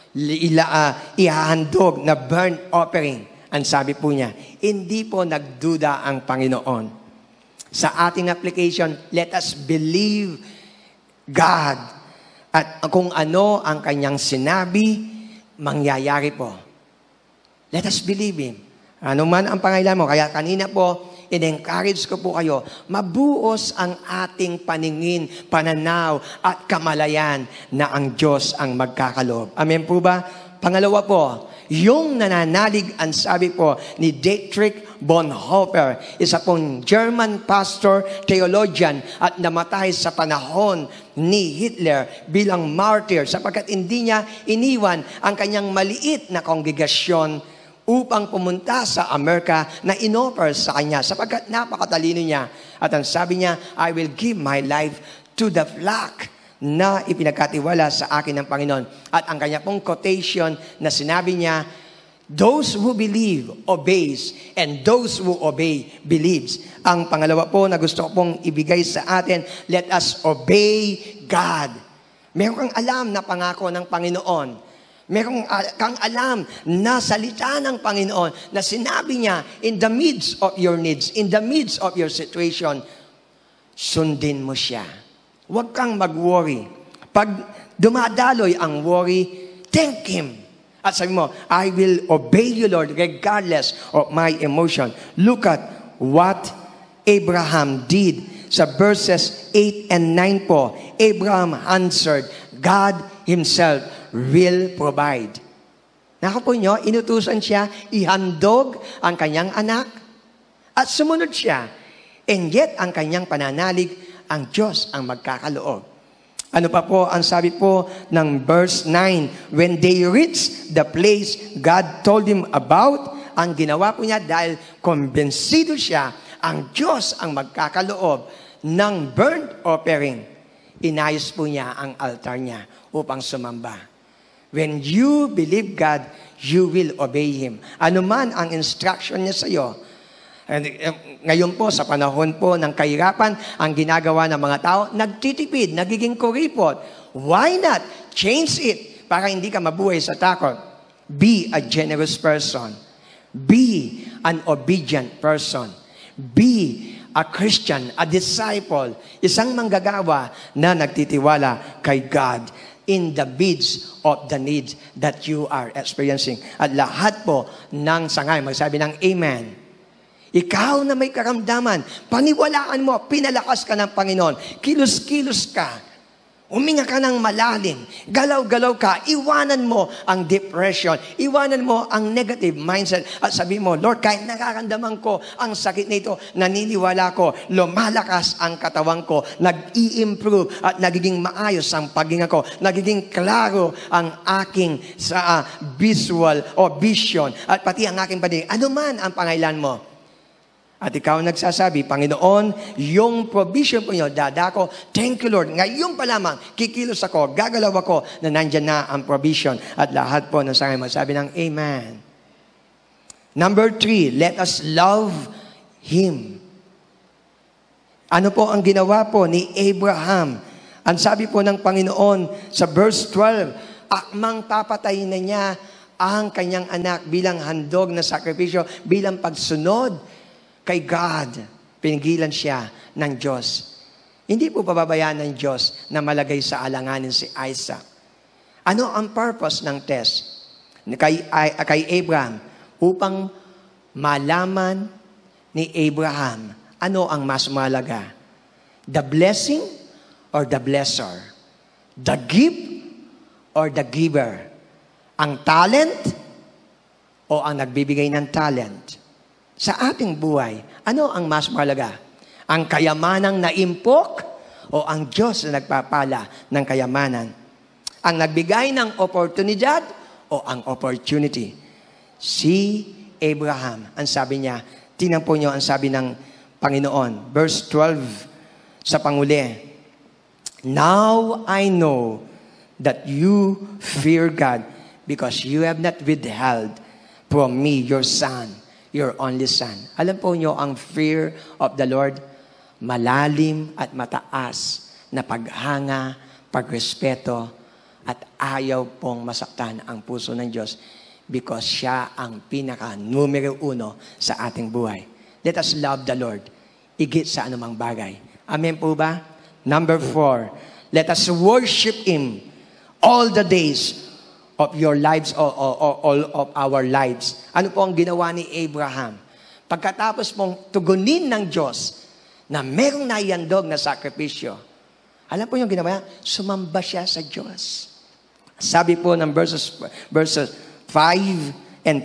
ihahandog na burnt offering. Ang sabi po niya, hindi po nagduda ang Panginoon. Sa ating application, let us believe God. At kung ano ang kanyang sinabi, mangyayari po. Let us believe Him. Ano man ang pangailangan mo. Kaya kanina po, in-encourage ko po kayo, mabuos ang ating paningin, pananaw, at kamalayan na ang Diyos ang magkakaloob. Amen po ba? Pangalawa po, yung nananalig, ang sabi po ni Dietrich Bonhoeffer, isa pong German pastor, theologian, at namatay sa panahon ni Hitler bilang martyr sapagkat hindi niya iniwan ang kanyang maliit na kongregasyon upang pumunta sa Amerika na inoffer sa kanya sapagkat napakatalino niya. At ang sabi niya, I will give my life to the flock na ipinagkatiwala sa akin ng Panginoon. At ang kanya pong quotation na sinabi niya, those who believe obeys, and those who obey believes. Ang pangalawa po na gusto ko pong ibigay sa atin, let us obey God. Meron kang alam na pangako ng Panginoon. Meron kang alam na salita ng Panginoon na sinabi niya, in the midst of your needs, in the midst of your situation, sundin mo siya. Huwag kang mag-worry. Pag dumadaloy ang worry, thank Him. At sabi mo, I will obey you, Lord, regardless of my emotion. Look at what Abraham did sa verses 8 and 9 po. Abraham answered, God Himself will provide. Nako po nyo, inutusan siya, ihandog ang kanyang anak at sumunod siya. And yet, ang kanyang pananalig, ang Diyos ang magkakaloob. Ano pa po ang sabi po ng verse 9? When they reached the place God told him about, ang ginawa po niya dahil kumbensido siya, ang Diyos ang magkakaloob ng burnt offering. Inayos po niya ang altar niya upang sumamba. When you believe God, you will obey Him. Ano man ang instruction niya sa iyo. Ngayon po, sa panahon po ng kahirapan, ang ginagawa ng mga tao, nagtitipid, nagiging kuripot. Why not? Change it para hindi ka mabuhay sa takot. Be a generous person. Be an obedient person. Be a Christian, a disciple, isang manggagawa na nagtitiwala kay God in the midst of the needs that you are experiencing. At lahat po ng sangay, magsabi ng Amen. Ikaw na may karamdaman, paniwalaan mo, pinalakas ka ng Panginoon, kilos-kilos ka, uminga ka ng malalim, galaw-galaw ka, iwanan mo ang depression, iwanan mo ang negative mindset, at sabi mo, Lord, kahit nakaramdaman ko ang sakit nito, naniniwala ko, lumalakas ang katawan ko, nag-i-improve at nagiging maayos ang paghinga ko, nagiging klaro ang aking visual o vision, at pati ang aking paningin. Ano man ang pangailan mo? At ikaw nagsasabi, Panginoon, yung provision po niyo, dadako, thank you Lord. Ngayon pa lamang, kikilos ako, gagalaw ako na nandyan na ang provision. At lahat po ng sangay magsabi ng Amen. Number 3, let us love Him. Ano po ang ginawa po ni Abraham? Ang sabi po ng Panginoon sa verse 12, akmang papatayin na niya ang kanyang anak bilang handog na sakripisyo, bilang pagsunod kay God. Pinigilan siya ng Diyos. Hindi po pababayaan ng Diyos na malagay sa alanganin si Isaac. Ano ang purpose ng test? Kay Abraham, upang malaman ni Abraham ano ang mas mahalaga. The blessing or the blesser? The gift or the giver? Ang talent o ang nagbibigay ng talent? Sa ating buhay, ano ang mas mahalaga? Ang kayamanang naimpok o ang Diyos na nagpapala ng kayamanan? Ang nagbigay ng oportunidad o ang opportunity? Si Abraham, ang sabi niya, tingnan po niyo ang sabi ng Panginoon, verse 12 sa panguli, now I know that you fear God because you have not withheld from me your son, your only son. Alam po niyo ang fear of the Lord, malalim at mataas na paghanga, pagrespeto, at ayaw pong masaktan ang puso ng Diyos because siya ang pinaka-numero 1 sa ating buhay. Let us love the Lord, higit sa anumang bagay. Amen po ba? Number 4, let us worship Him all the days of your lives, or all of our lives. Ano po ang ginawa ni Abraham? Pagkatapos mong tugunin ng Diyos na merong naiandog na sakripisyo, alam po yung ginawa niya? Sumamba siya sa Diyos. Sabi po ng verses 5 and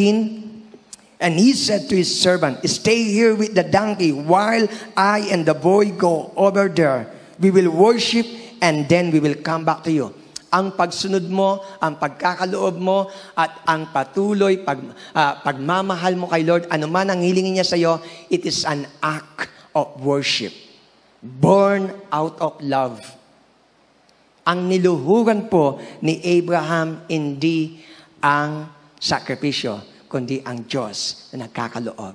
14, and he said to his servant, stay here with the donkey while I and the boy go over there. We will worship and then we will come back to you. Ang pagsunod mo, ang pagkakaloob mo, at ang patuloy pagmamahal mo kay Lord, anuman ang hilingin niya sa iyo, it is an act of worship. Born out of love. Ang niluhugan po ni Abraham, hindi ang sakripisyo, kundi ang Diyos na nagkakaloob.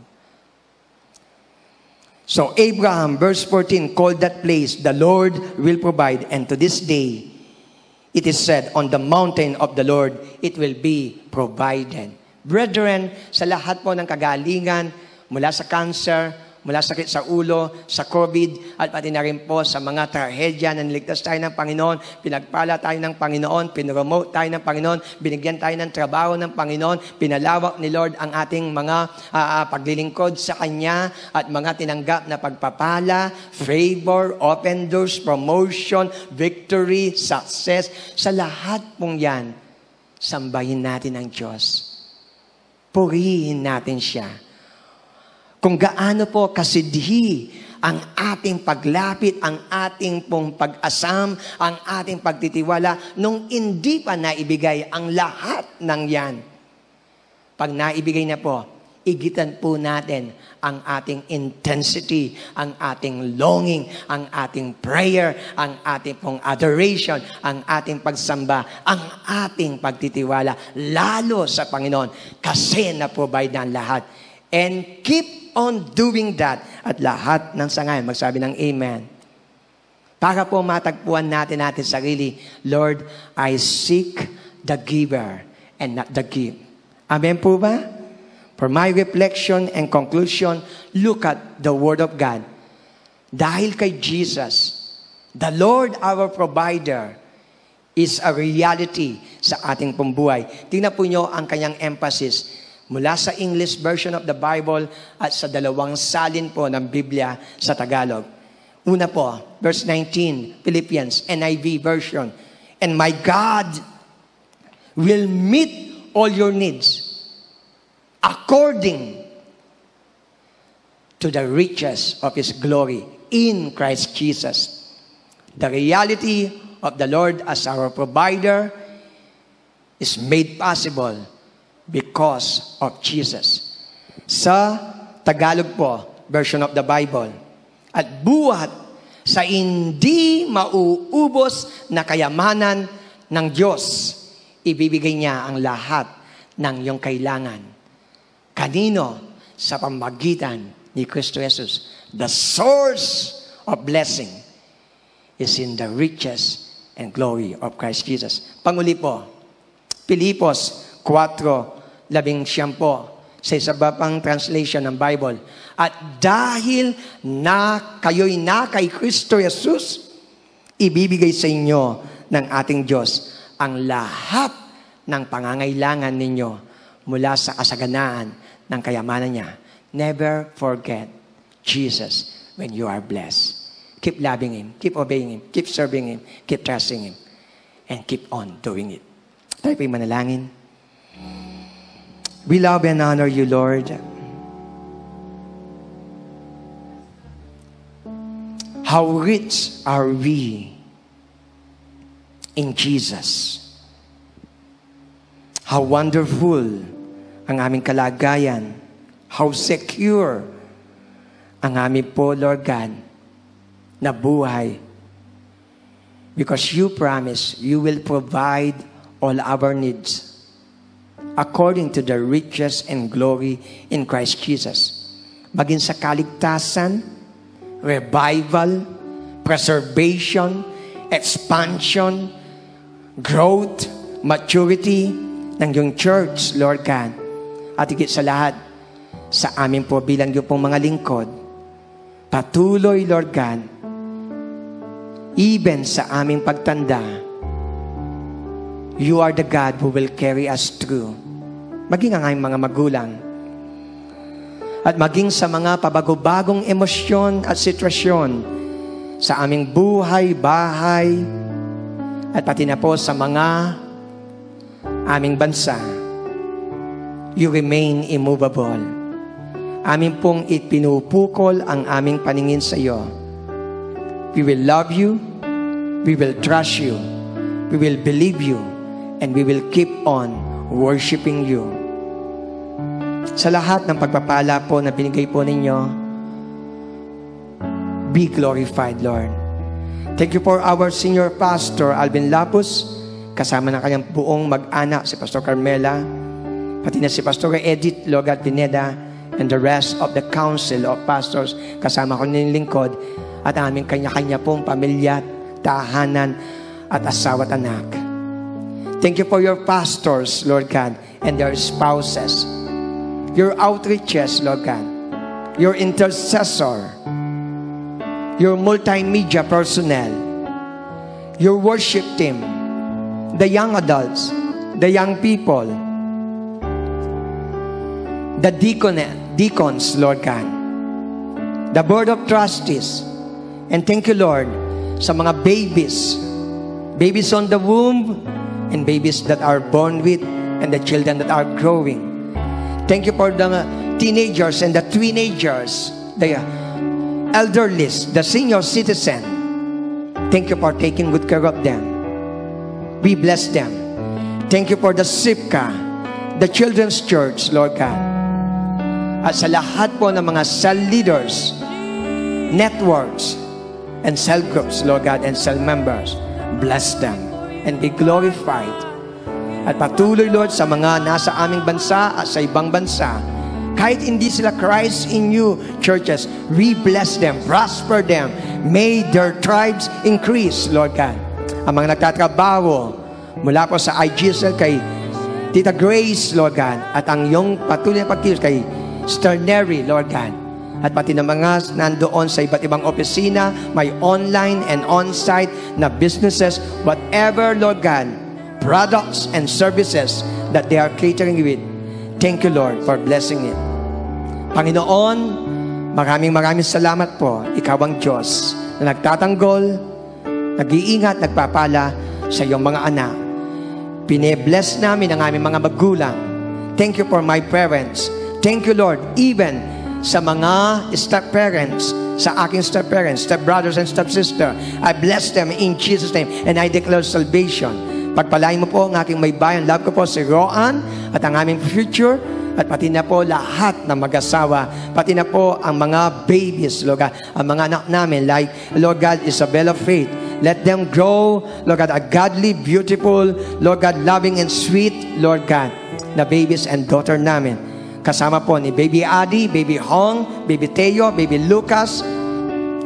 So Abraham, verse 14, called that place, the Lord will provide. And to this day, it is said, on the mountain of the Lord, it will be provided. Brethren, sa lahat po ng kagalingan, mula sa cancer, mula sakit sa ulo, sa COVID, at pati na rin po sa mga trahedya na niligtas tayo ng Panginoon, pinagpala tayo ng Panginoon, pinromote tayo ng Panginoon, binigyan tayo ng trabaho ng Panginoon, pinalawak ni Lord ang ating mga paglilingkod sa Kanya, at mga tinanggap na pagpapala, favor, open doors, promotion, victory, success. Sa lahat pong yan, sambahin natin ang Diyos. Purihin natin siya. Kung gaano po kasidhi ang ating paglapit, ang ating pong pag-asam, ang ating pagtitiwala, nung hindi pa naibigay ang lahat ng yan. Pag naibigay na po, igitan po natin ang ating intensity, ang ating longing, ang ating prayer, ang ating pong adoration, ang ating pagsamba, ang ating pagtitiwala, lalo sa Panginoon, kasi na-provide na lahat. And keep on doing that. At lahat ng sangayon, magsabi ng Amen. Para po matagpuan natin sarili, Lord, I seek the giver and not the gift. Amen po ba? For my reflection and conclusion, look at the Word of God. Dahil kay Jesus, the Lord our provider is a reality sa ating pambuhay. Tingnan po nyo ang kanyang emphasis mula sa English version of the Bible at sa dalawang salin po ng Biblia sa Tagalog. Una po, verse 19, Philippians, NIV version. And my God will meet all your needs according to the riches of His glory in Christ Jesus. The reality of the Lord as our provider is made possible because of Jesus. Sa Tagalog po, version of the Bible, at buhat sa hindi mauubos na kayamanan ng Diyos, ibibigay niya ang lahat ng iyong kailangan. Kanino? Sa pamagitan ni Kristo Jesus, the source of blessing. is in the riches and glory of Christ Jesus. Panguli po, Pilipos 4:11 po, sa isa ba pang translation ng Bible. At dahil na kayo'y na kay Kristo Jesus, ibibigay sa inyo ng ating Diyos ang lahat ng pangangailangan ninyo mula sa kasaganaan ng kayamanan niya. Never forget Jesus when you are blessed. Keep loving Him, keep obeying Him, keep serving Him, keep trusting Him, and keep on doing it. Tayo po'y manalangin. We love and honor you, Lord. How rich are we in Jesus. How wonderful ang aming kalagayan. How secure ang aming po, Lord God, na buhay. Because you promise you will provide all our needs according to the riches and glory in Christ Jesus. Maging sa kaligtasan, revival, preservation, expansion, growth, maturity ng iyong church, Lord God. At higit sa lahat, sa amin po bilang iyong pong mga lingkod, patuloy, Lord God, even sa aming pagtanda, you are the God who will carry us through. Maging ang aming mga magulang, at maging sa mga pabago-bagong emosyon at sitwasyon sa aming buhay, bahay, at pati na po sa mga aming bansa, you remain immovable. Amin pong ipinupukol ang aming paningin sa iyo. We will love you, we will trust you, we will believe you, and we will keep on worshiping you. Sa lahat ng pagpapala po na binigay po ninyo, be glorified, Lord. Thank you for our senior pastor, Alvin Lapus, kasama ng kanyang buong mag-anak, si Pastor Carmela, pati na si Pastor Edith Logat Pineda, and the rest of the council of pastors, kasama ko ng lingkod, at aming kanya-kanya pong pamilya, tahanan, at asawa at anak. Thank you for your pastors, Lord God, and their spouses, your outreaches, Lord God, your intercessor, your multimedia personnel, your worship team, the young adults, the young people, the deacons, Lord God, the board of trustees, and thank you, Lord, sa mga babies on the womb, and babies that are born with, and the children that are growing. Thank you for the teenagers and the teenagers, the elderly, the senior citizen. Thank you for taking good care of them. We bless them. Thank you for the SIPCA, the Children's Church, Lord God. At sa lahat po ng mga cell leaders, networks, and cell groups, Lord God, and cell members, bless them and be glorified. At patuloy, Lord, sa mga nasa aming bansa at sa ibang bansa, kahit hindi sila Christ in you churches, we bless them, prosper them. May their tribes increase, Lord God. Ang mga nagtatrabaho mula po sa IGSL kay Tita Grace, Lord God, at ang iyong patuloy na pagkilos kay Sternary, Lord God, at pati na mga nandoon sa iba't ibang opisina, may online and on-site na businesses, whatever, Lord God, products and services that they are catering with. Thank you, Lord, for blessing it. Panginoon, maraming salamat po. Ikaw ang Diyos na nagtatanggol, nag-iingat, nagpapala sa iyong mga anak. Pine-bless namin ang aming mga magulang. Thank you for my parents. Thank you, Lord, even sa mga step-parents, sa aking step-parents, step-brothers and step-sister. I bless them in Jesus' name and I declare salvation. Pagpalain mo po ang aking may bayan. Love ko po si Roan at ang aming future at pati na po lahat ng mag-asawa, pati na po ang mga babies, Lord God, ang mga anak namin like, Lord God, Isabella Faith. Let them grow, Lord God, a godly, beautiful, Lord God, loving and sweet, Lord God, na babies and daughter namin. Kasama po ni Baby Adi, Baby Hong, Baby Teo, Baby Lucas,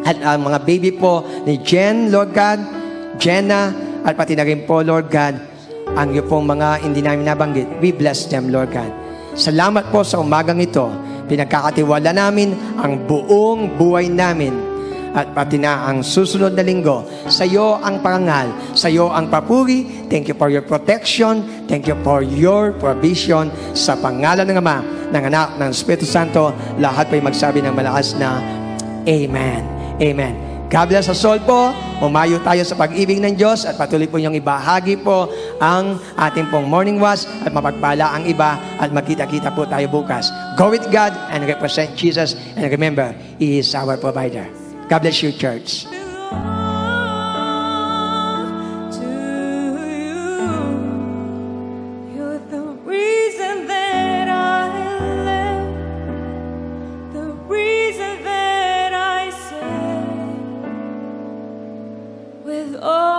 At ang mga baby po ni Jen, Lord God, Jenna, at pati na rin po, Lord God, ang iyo pong mga hindi namin nabanggit, we bless them, Lord God. Salamat po sa umagang ito. Pinagkakatiwala namin ang buong buhay namin at pati na ang susunod na linggo. Sa iyo ang parangal, sa iyo ang papuri. Thank you for your protection. Thank you for your provision. Sa pangalan ng Ama, ng Anak, ng Espiritu Santo, lahat po'y magsabi ng malakas na Amen. Amen. God bless us all po. Umayo tayo sa pag-ibig ng Diyos at patuloy po niyong ibahagi po ang ating pong morning wash at mapagpala ang iba at magkita-kita po tayo bukas. Go with God and represent Jesus, and remember, He is our provider. God bless you, church.
Oh